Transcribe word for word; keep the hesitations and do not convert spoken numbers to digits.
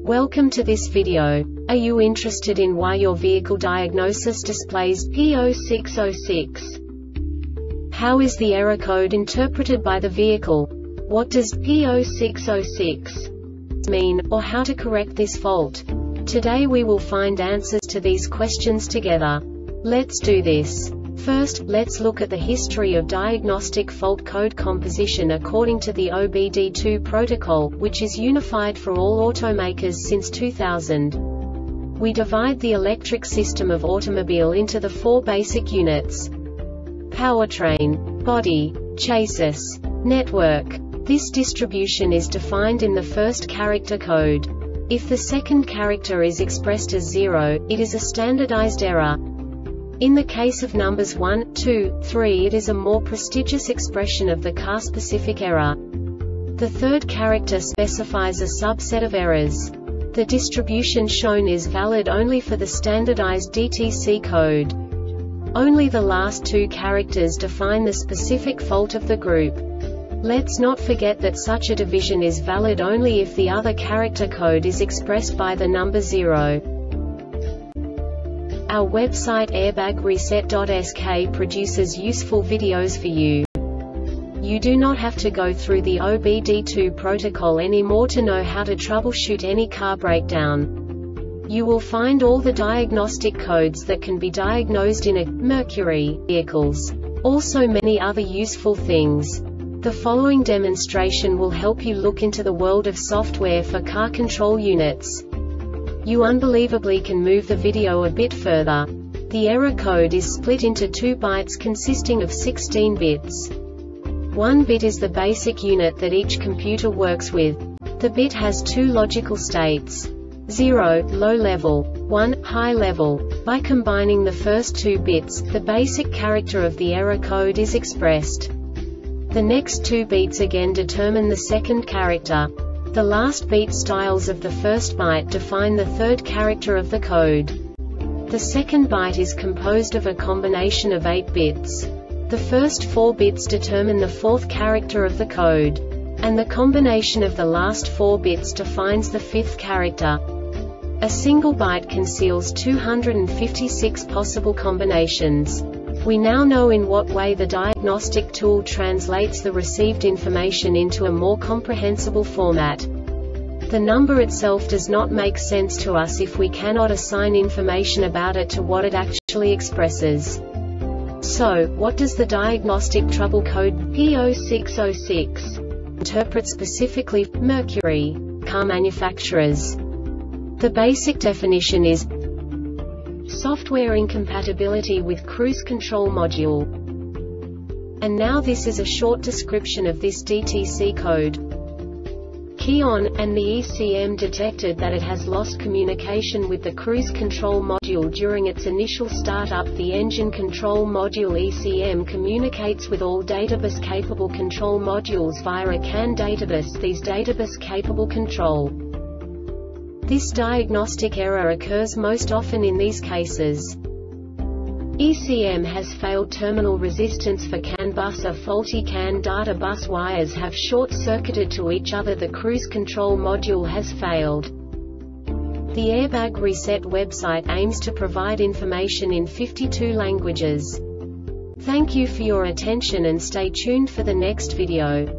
Welcome to this video. Are you interested in why your vehicle diagnosis displays P zero six zero six? How is the error code interpreted by the vehicle? What does P zero six zero six mean, or how to correct this fault? Today we will find answers to these questions together. Let's do this. First, let's look at the history of diagnostic fault code composition according to the O B D two protocol, which is unified for all automakers since two thousand. We divide the electric system of automobile into the four basic units: powertrain, body, chassis, network. This distribution is defined in the first character code. If the second character is expressed as zero, it is a standardized error. In the case of numbers one, two, three, it is a more prestigious expression of the car-specific error. The third character specifies a subset of errors. The distribution shown is valid only for the standardized D T C code. Only the last two characters define the specific fault of the group. Let's not forget that such a division is valid only if the other character code is expressed by the number zero. Our website airbag reset dot S K produces useful videos for you. You do not have to go through the O B D two protocol anymore to know how to troubleshoot any car breakdown. You will find all the diagnostic codes that can be diagnosed in a Mercury vehicles. Also many other useful things. The following demonstration will help you look into the world of software for car control units. You unbelievably can move the video a bit further. The error code is split into two bytes consisting of sixteen bits. One bit is the basic unit that each computer works with. The bit has two logical states: zero, low level, one, high level. By combining the first two bits, the basic character of the error code is expressed. The next two bits again determine the second character. The last beat styles of the first byte define the third character of the code. The second byte is composed of a combination of eight bits. The first four bits determine the fourth character of the code. And the combination of the last four bits defines the fifth character. A single byte conceals two hundred fifty-six possible combinations. We now know in what way the diagnostic tool translates the received information into a more comprehensible format. The number itself does not make sense to us if we cannot assign information about it to what it actually expresses. So, what does the diagnostic trouble code P zero six zero six interpret specifically for Mercury car manufacturers? The basic definition is software incompatibility with cruise control module. And now this is a short description of this D T C code. Key on, and the E C M detected that it has lost communication with the cruise control module during its initial startup. The engine control module E C M communicates with all databus capable control modules via a C A N databus. These databus capable control. This diagnostic error occurs most often in these cases: E C M has failed terminal resistance for C A N bus, a faulty C A N data bus wires have short-circuited to each other, the cruise control module has failed. The Airbag Reset website aims to provide information in fifty-two languages. Thank you for your attention and stay tuned for the next video.